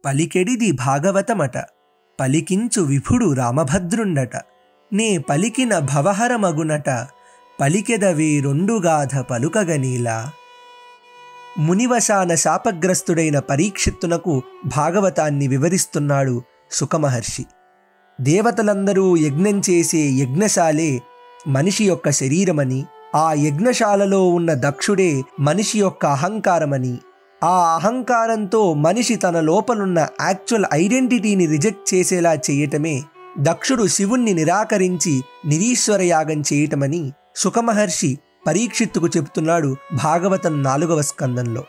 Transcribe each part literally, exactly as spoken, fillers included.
పలికెడిది భాగవతమట, పలికించు విభుడు రామభద్రుండట, నే పలికిన భవహరమగునట, పలికెదవే రెండుగాథ పలుకగనీలా. మునివశాన శాపగ్రస్తుడైన పరీక్షిత్తునకు భాగవతాన్ని వివరిస్తున్నాడు శుకమహర్షి. దేవతలందరూ యజ్ఞం చేసే యజ్ఞశాలే మనిషి యొక్క శరీరమని, ఆ యజ్ఞశాలలో ఉన్న దక్షుడే మనిషి యొక్క అహంకారమని, ఆ అహంకారంతో మనిషి తన లోపలున్న యాక్చువల్ ఐడెంటిటీని రిజెక్ట్ చేసేలా చేయటమే దక్షుడు శివుణ్ణి నిరాకరించి నిరీశ్వర యాగం చేయటమని శుకమహర్షి పరీక్షిత్తుకు చెబుతున్నాడు భాగవతం నాలుగవ స్కందంలో.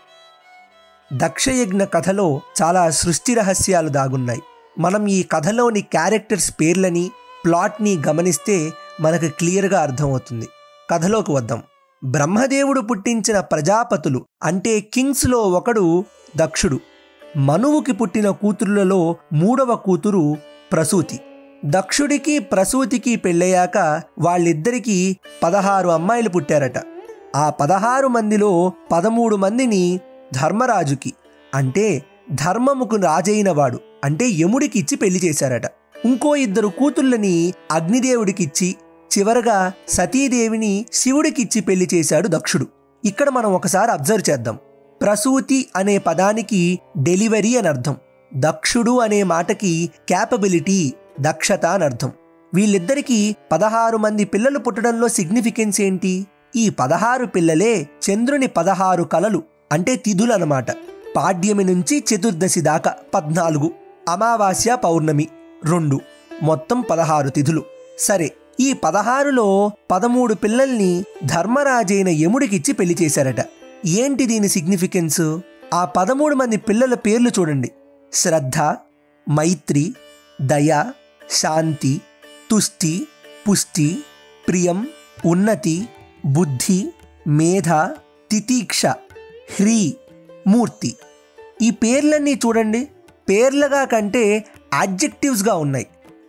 దక్షయజ్ఞ కథలో చాలా సృష్టి రహస్యాలు దాగున్నాయి. మనం ఈ కథలోని క్యారెక్టర్స్ పేర్లని, ప్లాట్ని గమనిస్తే మనకు క్లియర్గా అర్థమవుతుంది. కథలోకి వద్దాం. బ్రహ్మదేవుడు పుట్టించిన ప్రజాపతులు అంటే కింగ్స్లో ఒకడు దక్షుడు. మనువుకి పుట్టిన కూతురులలో మూడవ కూతురు ప్రసూతి. దక్షుడికి ప్రసూతికి పెళ్ళయ్యాక వాళ్ళిద్దరికీ పదహారు అమ్మాయిలు పుట్టారట. ఆ పదహారు మందిలో పదమూడు మందిని ధర్మరాజుకి అంటే ధర్మముకు రాజైనవాడు అంటే యముడికి ఇచ్చి పెళ్లి చేశారట. ఇంకో ఇద్దరు కూతుళ్ళని అగ్నిదేవుడికిచ్చి చివరగా సతీదేవిని శివుడికిచ్చి పెళ్లి చేశాడు దక్షుడు. ఇక్కడ మనం ఒకసారి అబ్జర్వ్ చేద్దాం. ప్రసూతి అనే పదానికి డెలివరీ అని అర్థం, దక్షుడు అనే మాటకి క్యాపబిలిటీ దక్షత అని అర్థం. వీళ్ళిద్దరికీ పదహారు మంది పిల్లలు పుట్టడంలో సిగ్నిఫికెన్స్ ఏంటి? ఈ పదహారు పిల్లలే చంద్రుని పదహారు కలలు అంటే తిథులు అన్నమాట. పాడ్యమి నుంచి చతుర్దశి దాకా పద్నాలుగు, అమావాస్య పౌర్ణమి రెండు, మొత్తం పదహారు తిథులు. సరే, ఈ పదహారులో పదమూడు పిల్లల్ని ధర్మరాజైన యముడికిచ్చి పెళ్లి చేశారట. ఏంటి దీని సిగ్నిఫికెన్స్? ఆ పదమూడు మంది పిల్లల పేర్లు చూడండి. శ్రద్ధ, మైత్రి, దయ, శాంతి, తుష్టి, పుష్టి, ప్రియం, ఉన్నతి, బుద్ధి, మేధ, తితీక్ష, హ్రీ, మూర్తి. ఈ పేర్లన్నీ చూడండి, పేర్లగా కంటే యాడ్జెక్టివ్స్గా ఉన్నాయి.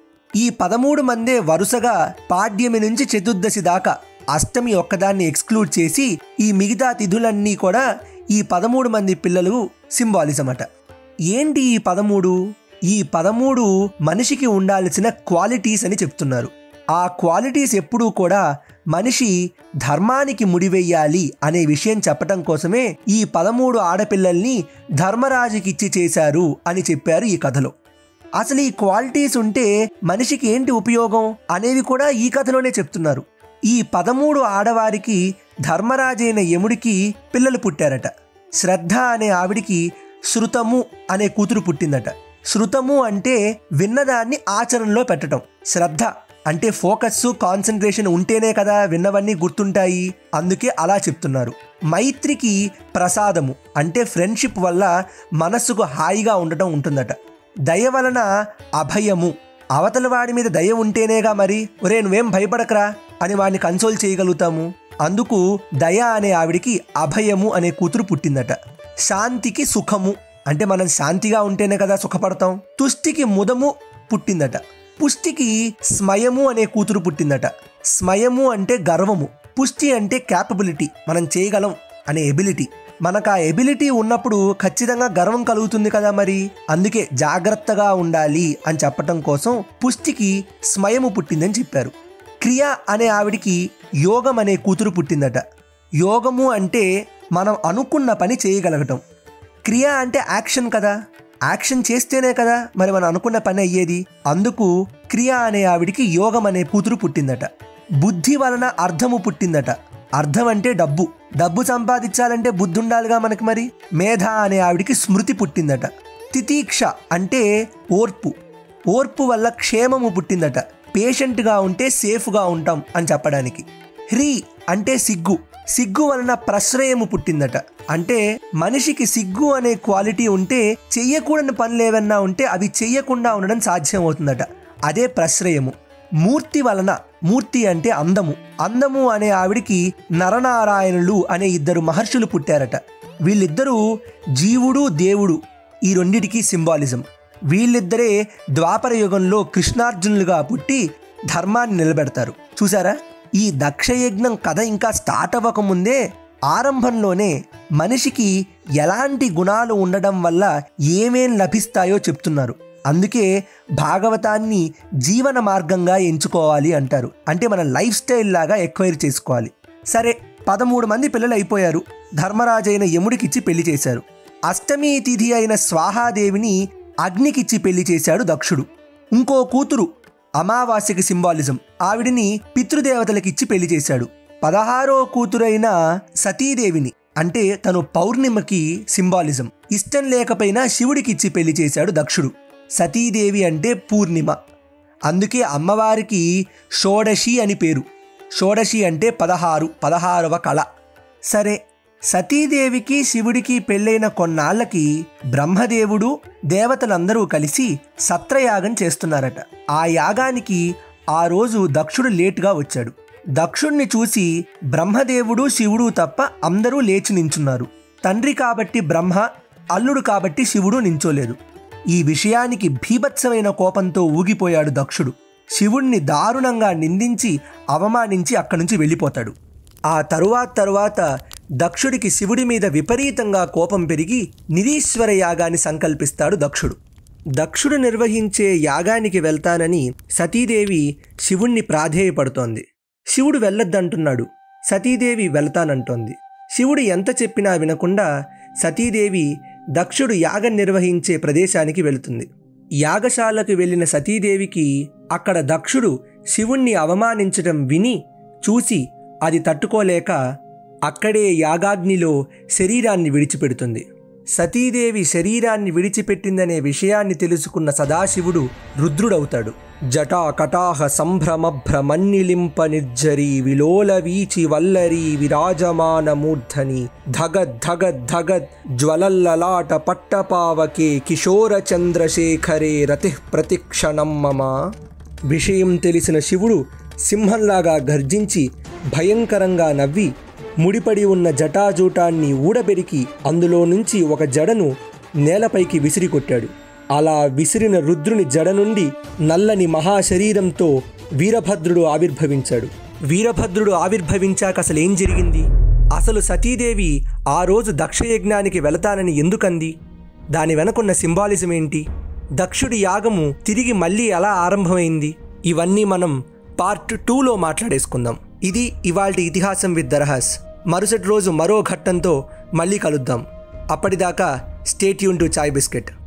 ఈ పదమూడు మందే వరుసగా పాడ్యమి నుంచి చతుర్దశి దాకా, అష్టమి ఒక్కదాన్ని ఎక్స్క్లూడ్ చేసి ఈ మిగతా తిథులన్నీ కూడా ఈ పదమూడు మంది పిల్లలు సింబాలిజం అట. ఏంటి ఈ పదమూడు? ఈ పదమూడు మనిషికి ఉండాల్సిన క్వాలిటీస్ అని చెప్తున్నారు. ఆ క్వాలిటీస్ ఎప్పుడూ కూడా మనిషి ధర్మానికి ముడివెయ్యాలి అనే విషయం చెప్పటం కోసమే ఈ పదమూడు ఆడపిల్లల్ని ధర్మరాజుకిచ్చి చేశారు అని చెప్పారు ఈ కథలో. అసలు ఈ క్వాలిటీస్ ఉంటే మనిషికి ఏంటి ఉపయోగం అనేవి కూడా ఈ కథలోనే చెప్తున్నారు. ఈ పదమూడు ఆడవారికి ధర్మరాజైన యముడికి పిల్లలు పుట్టారట. శ్రద్ధ అనే ఆవిడికి శృతము అనే కూతురు పుట్టిందట. శృతము అంటే విన్నదాన్ని ఆచరణలో పెట్టడం. శ్రద్ధ అంటే ఫోకస్, కాన్సన్ట్రేషన్ ఉంటేనే కదా విన్నవన్నీ గుర్తుంటాయి, అందుకే అలా చెప్తున్నారు. మైత్రికి ప్రసాదము అంటే ఫ్రెండ్షిప్ వల్ల మనస్సుకు హాయిగా ఉండటం ఉంటుందట. దయ వలన అభయము, అవతల వాడి మీద దయ ఉంటేనేగా మరి ఒరే నువ్వేం భయపడకరా అని వాడిని కన్సోల్ చేయగలుగుతాము. అందుకు దయ అనే ఆవిడికి అభయము అనే కూతురు పుట్టిందట. శాంతికి సుఖము అంటే మనం శాంతిగా ఉంటేనే కదా సుఖపడతాం. తుష్టికి ముదము పుట్టిందట. పుష్టికి స్మయము అనే కూతురు పుట్టిందట. స్మయము అంటే గర్వము, పుష్టి అంటే క్యాపబిలిటీ, మనం చేయగలం అనే ఎబిలిటీ. మనకు ఆ ఎబిలిటీ ఉన్నప్పుడు ఖచ్చితంగా గర్వం కలుగుతుంది కదా మరి, అందుకే జాగ్రత్తగా ఉండాలి అని చెప్పటం కోసం పుష్టికి స్మయము పుట్టిందని చెప్పారు. క్రియ అనే ఆవిడికి యోగం అనే కూతురు పుట్టిందట. యోగము అంటే మనం అనుకున్న పని చేయగలగటం, క్రియ అంటే యాక్షన్ కదా, యాక్షన్ చేస్తేనే కదా మరి మనం అనుకున్న పని అయ్యేది. అందుకు క్రియ అనే ఆవిడికి యోగం అనే కూతురు పుట్టిందట. బుద్ధి వలన అర్థము పుట్టిందట. అర్థం అంటే డబ్బు, డబ్బు సంపాదించాలంటే బుద్ధి ఉండాలిగా మనకి మరి. మేధ అనే ఆవిడికి స్మృతి పుట్టిందట. తితీక్ష అంటే ఓర్పు, ఓర్పు వల్ల క్షేమము పుట్టిందట. పేషెంట్గా ఉంటే సేఫ్గా ఉంటాం అని చెప్పడానికి. హ్రీ అంటే సిగ్గు, సిగ్గు వలన ప్రశ్రయము పుట్టిందట. అంటే మనిషికి సిగ్గు అనే క్వాలిటీ ఉంటే చెయ్యకూడని పనులు ఏవన్నా ఉంటే అవి చెయ్యకుండా ఉండడం సాధ్యం అవుతుందట, అదే ప్రశ్రయము. మూర్తి వలన, మూర్తి అంటే అందము, అందము అనే ఆవిడికి నరనారాయణులు అనే ఇద్దరు మహర్షులు పుట్టారట. వీళ్ళిద్దరూ జీవుడు దేవుడు ఈ రెండిటికి సింబాలిజం. వీళ్ళిద్దరే ద్వాపర యుగంలో కృష్ణార్జునులుగా పుట్టి ధర్మాన్ని నిలబెడతారు. చూసారా, ఈ దక్షయజ్ఞం కథ ఇంకా స్టార్ట్ అవ్వకముందే ఆరంభంలోనే మనిషికి ఎలాంటి గుణాలు ఉండడం వల్ల ఏమేం లభిస్తాయో చెప్తున్నారు. అందుకే భాగవతాన్ని జీవన మార్గంగా ఎంచుకోవాలి అంటారు. అంటే మన లైఫ్ స్టైల్ లాగా ఎక్వైర్ చేసుకోవాలి. సరే, పదమూడు మంది పిల్లలు అయిపోయారు. ధర్మరాజైన యముడికిచ్చి పెళ్లి చేశారు. అష్టమి తిథి అయిన స్వాహాదేవిని అగ్నికిచ్చి పెళ్లి చేశాడు దక్షుడు. ఇంకో కూతురు అమావాస్యకి సింబాలిజం, ఆవిడిని పితృదేవతలకిచ్చి పెళ్లి చేశాడు. పదహారో కూతురైన సతీదేవిని, అంటే తను పౌర్ణిమకి సింబాలిజం, ఇష్టం లేకపోయినా శివుడికిచ్చి పెళ్లి చేశాడు దక్షుడు. సతీదేవి అంటే పూర్ణిమ, అందుకే అమ్మవారికి షోడశి అని పేరు. షోడశి అంటే పదహారు, పదహారవ కళ. సరే, సతీదేవికి శివుడికి పెళ్ళైన కొన్నాళ్లకి బ్రహ్మదేవుడు దేవతలందరూ కలిసి సత్రయాగం చేస్తున్నారట. ఆ యాగానికి ఆ రోజు దక్షుడు లేటుగా వచ్చాడు. దక్షుణ్ణి చూసి బ్రహ్మదేవుడు శివుడు తప్ప అందరూ లేచి నించున్నారు. తండ్రి కాబట్టి బ్రహ్మ, అల్లుడు కాబట్టి శివుడు నించోలేదు. ఈ విషయానికి భీభత్సమైన కోపంతో ఊగిపోయాడు దక్షుడు. శివుణ్ణి దారుణంగా నిందించి అవమానించి అక్కడి నుంచి వెళ్ళిపోతాడు. ఆ తరువాత తరువాత దక్షుడికి శివుడి మీద విపరీతంగా కోపం పెరిగి నిరీశ్వర యాగాన్ని సంకల్పిస్తాడు దక్షుడు. దక్షుడు నిర్వహించే యాగానికి వెళ్తానని సతీదేవి శివుణ్ణి ప్రాధేయపడుతోంది. శివుడు వెళ్ళొద్దంటున్నాడు. సతీదేవి వెళ్తానంటోంది. శివుడు ఎంత చెప్పినా వినకుండా సతీదేవి దక్షుడు యాగం నిర్వహించే ప్రదేశానికి వెళుతుంది. యాగశాలకు వెళ్ళిన సతీదేవికి అక్కడ దక్షుడు శివుణ్ణి అవమానించడం విని చూసి అది తట్టుకోలేక అక్కడే యాగాగ్నిలో శరీరాన్ని విడిచిపెడుతుంది. సతీదేవి శరీరాన్ని విడిచిపెట్టిందనే విషయాన్ని తెలుసుకున్న సదాశివుడు రుద్రుడవుతాడు. జటా కటాహ సంభ్రమభ్రమన్నిలింప నిర్జరీ విలోల వీచి వల్లరీ విరాజమాన మూర్ధని ధగద్ ధగద్ ధగద్ జ్వలల్లలాట పట్టపావకే కిశోర చంద్రశేఖరే రతి ప్రతిక్షణం మమ. విషయం తెలిసిన శివుడు సింహంలాగా గర్జించి భయంకరంగా నవ్వి ముడిపడి ఉన్న జటాజూటాన్ని ఊడబెరికి అందులో నుంచి ఒక జడను నేలపైకి విసిరికొట్టాడు. అలా విసిరిన రుద్రుని జడ నుండి నల్లని మహాశరీరంతో వీరభద్రుడు ఆవిర్భవించాడు. వీరభద్రుడు ఆవిర్భవించాక అసలు ఏం జరిగింది? అసలు సతీదేవి ఆ రోజు దక్షయజ్ఞానికి వెళతానని ఎందుకంది? దాని వెనకున్న సింబాలిజం ఏంటి? దక్షుడి యాగము తిరిగి మళ్ళీ ఎలా ఆరంభమైంది? ఇవన్నీ మనం పార్ట్ టూలో మాట్లాడేసుకుందాం. ఇది ఇవాల్టి ఇతిహాసం విత్ దరహాస్. మరుసటి రోజు మరో ఘట్టంతో మళ్ళీ కలుద్దాం. అప్పటిదాకా stay tune to Chai biscuit.